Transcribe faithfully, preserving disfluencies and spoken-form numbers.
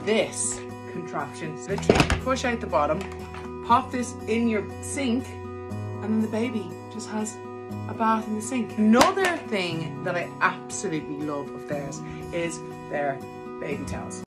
this contraption. So literally push out the bottom, pop this in your sink, and then the baby just has a bath in the sink. Another thing that I absolutely love of theirs is their baby towels.